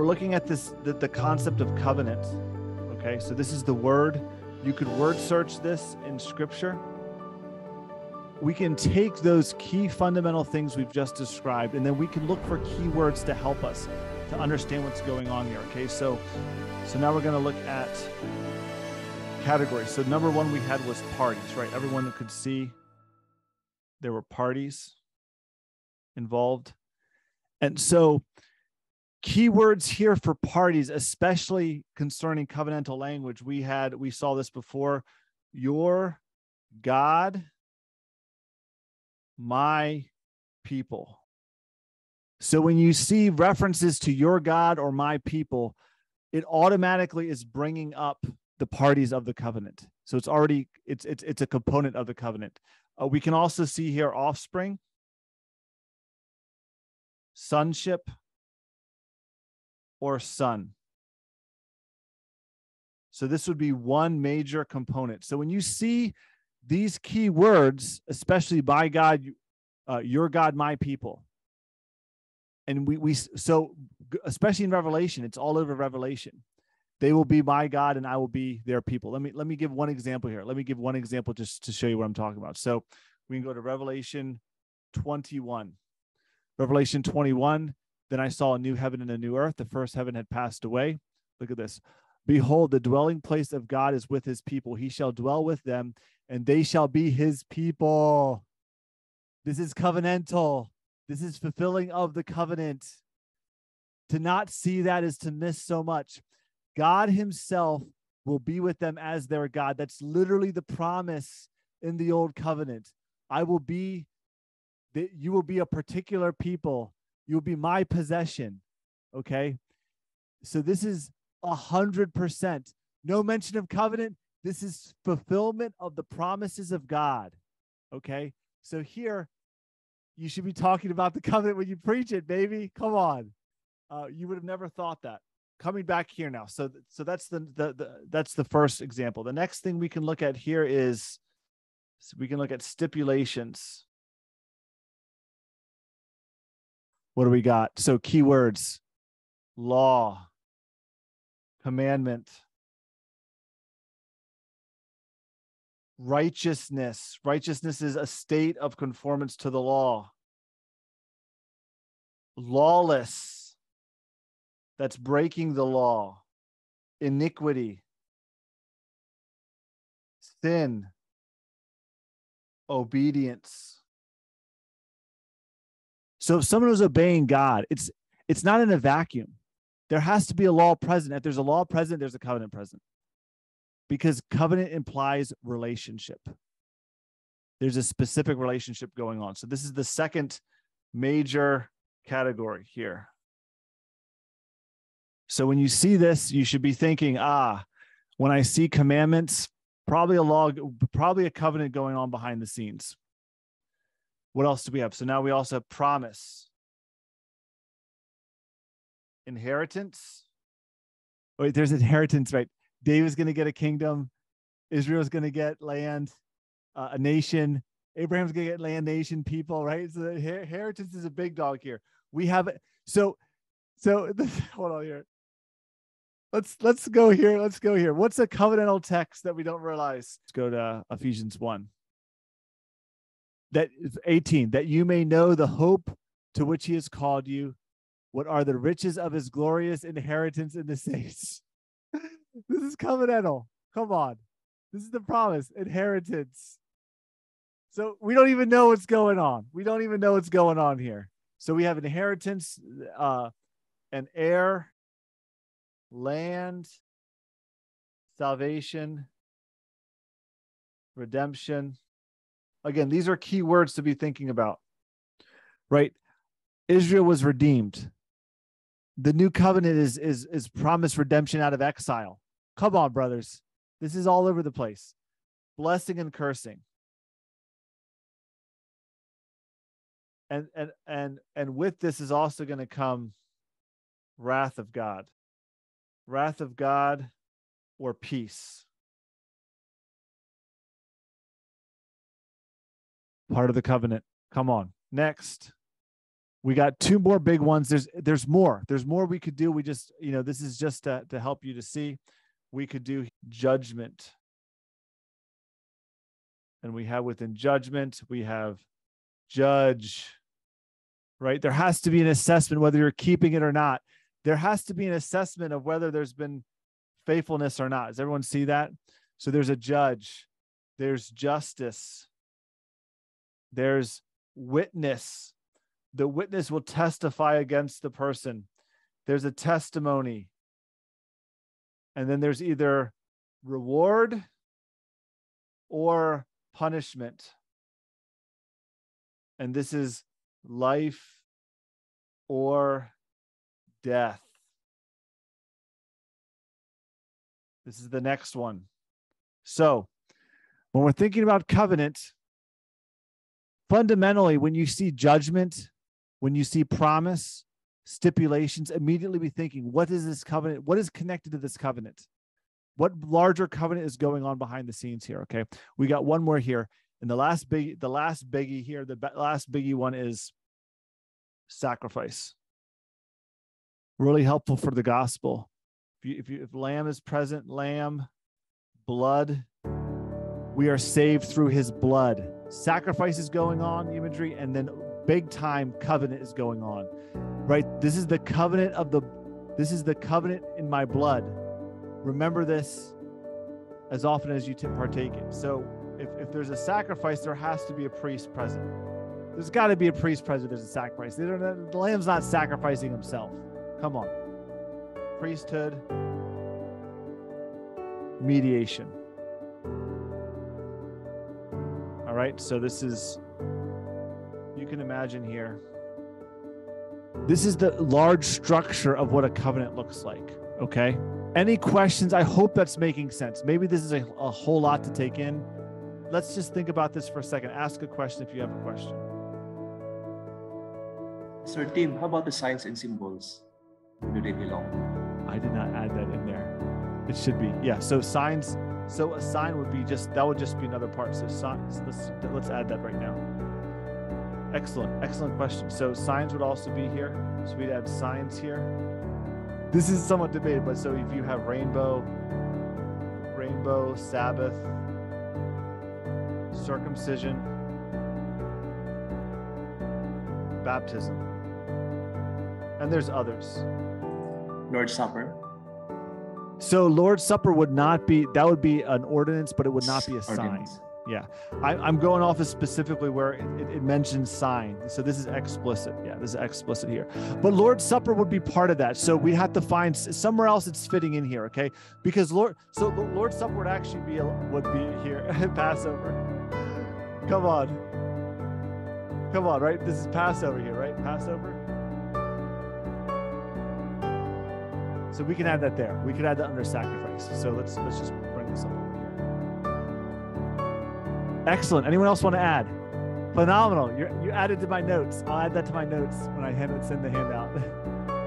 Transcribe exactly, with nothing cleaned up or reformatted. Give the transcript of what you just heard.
looking at this, the, the concept of covenant. Okay, so this is the word. You could word search this in scripture. We can take those key fundamental things we've just described, and then we can look for keywords to help us to understand what's going on here. Okay, so so now we're going to look at categories. So number one we had was parties, right? Everyone could see there were parties involved. And so keywords here for parties, especially concerning covenantal language, we had, we saw this before, your God, my people. So when you see references to your God or my people, it automatically is bringing up the parties of the covenant. So it's already, it's it's it's a component of the covenant. Uh, we can also see here offspring, sonship, or son. So this would be one major component. So when you see these key words, especially by God, uh, your God, my people, and we we so especially in Revelation, it's all over Revelation. They will be my God, and I will be their people. Let me let me give one example here. Let me give one example just to show you what I'm talking about. So we can go to Revelation twenty-one. Revelation twenty-one. Then I saw a new heaven and a new earth. The first heaven had passed away. Look at this. Behold, the dwelling place of God is with his people. He shall dwell with them, and they shall be his people. This is covenantal. This is fulfilling of the covenant. To not see that is to miss so much. God himself will be with them as their God. That's literally the promise in the old covenant. I will be, that you will be a particular people. You'll be my possession. Okay. So this is a hundred percent. No mention of covenant. This is fulfillment of the promises of God. Okay. So here you should be talking about the covenant when you preach it, baby. Come on. Uh, you would have never thought that. Coming back here now. So, so that's the, the, the, that's the first example. The next thing we can look at here is, so we can look at stipulations. What do we got? So keywords, law, commandment, righteousness. Righteousness is a state of conformance to the law. Lawless, that's breaking the law. Iniquity, sin, obedience. So if someone was obeying God, it's it's not in a vacuum. There has to be a law present. If there's a law present, there's a covenant present. Because covenant implies relationship. There's a specific relationship going on. So this is the second major category here. So when you see this, you should be thinking, ah, when I see commandments, probably a law, probably a covenant going on behind the scenes. What else do we have? So now we also have promise, inheritance. Wait, there's inheritance, right? David's going to get a kingdom. Israel's going to get land, uh, a nation. Abraham's going to get land, nation, people, right? So the inheritance is a big dog here. We have it. So, so this, hold on here. Let's let's go here. Let's go here. What's a covenantal text that we don't realize? Let's go to Ephesians one. That is eighteen. That you may know the hope to which he has called you. What are the riches of his glorious inheritance in the saints? This is covenantal. Come on. This is the promise. Inheritance. So we don't even know what's going on. We don't even know what's going on here. So we have inheritance, uh, an heir, land, salvation, redemption. Again, these are key words to be thinking about, right? Israel was redeemed. The new covenant is, is, is promised redemption out of exile. Come on, brothers. This is all over the place. Blessing and cursing. And, and, and, and with this is also going to come wrath of God. Wrath of God or peace. Part of the covenant. Come on. Next, We got two more big ones. There's there's more. There's more we could do. We just, you know, this is just to, to help you to see. We could do judgment. And we have within judgment, we have judge, right? There has to be an assessment whether you're keeping it or not. There has to be an assessment of whether there's been faithfulness or not. Does everyone see that? So there's a judge, there's justice, there's witness. The witness will testify against the person. There's a testimony. And then there's either reward or punishment. And this is life or death. This is the next one. So when we're thinking about covenant, fundamentally, when you see judgment, when you see promise, stipulations, immediately be thinking, what is this covenant? What is connected to this covenant? What larger covenant is going on behind the scenes here? Okay, we got one more here. And the last big, the last biggie here, the last biggie one is sacrifice. Really helpful for the gospel. If, you, if, you, if lamb is present, lamb, blood, we are saved through his blood. Sacrifice is going on, imagery, and then big time covenant is going on, right? This is the covenant of the, this is the covenant in my blood. Remember this as often as you partake it. So if, if there's a sacrifice, there has to be a priest present. There's got to be a priest present. There's a sacrifice. They don't, the lamb's not sacrificing himself. Come on. Priesthood, mediation. All right, so this is, you can imagine here, this is the large structure of what a covenant looks like, okay? Any questions? I hope that's making sense. Maybe this is a, a whole lot to take in. Let's just think about this for a second. Ask a question if you have a question. Sir Tim, how about the signs and symbols? Do they belong? I did not add that in there. It should be. Yeah, so signs. So a sign would be just, that would just be another part. So signs, let's, let's add that right now. Excellent, excellent question. So signs would also be here. So we'd add signs here. This is somewhat debated, but so if you have rainbow, rainbow, Sabbath, circumcision, baptism, and there's others. Lord's Supper. So Lord's Supper would not be, that would be an ordinance, but it would not be a sign. Ordinance. Yeah, I, I'm going off of specifically where it, it, it mentions sign. So this is explicit. Yeah, this is explicit here. But Lord's Supper would be part of that. So we have to find somewhere else it's fitting in here, okay? Because Lord, so the Lord's Supper would actually be would be here. Passover. Come on, come on, right? This is Passover here, right? Passover. So we can add that there. We could add that under sacrifice. So let's let's just bring this up over here. Excellent. Anyone else want to add? Phenomenal. You're, you added to my notes. I'll add that to my notes when I hand it, send the handout.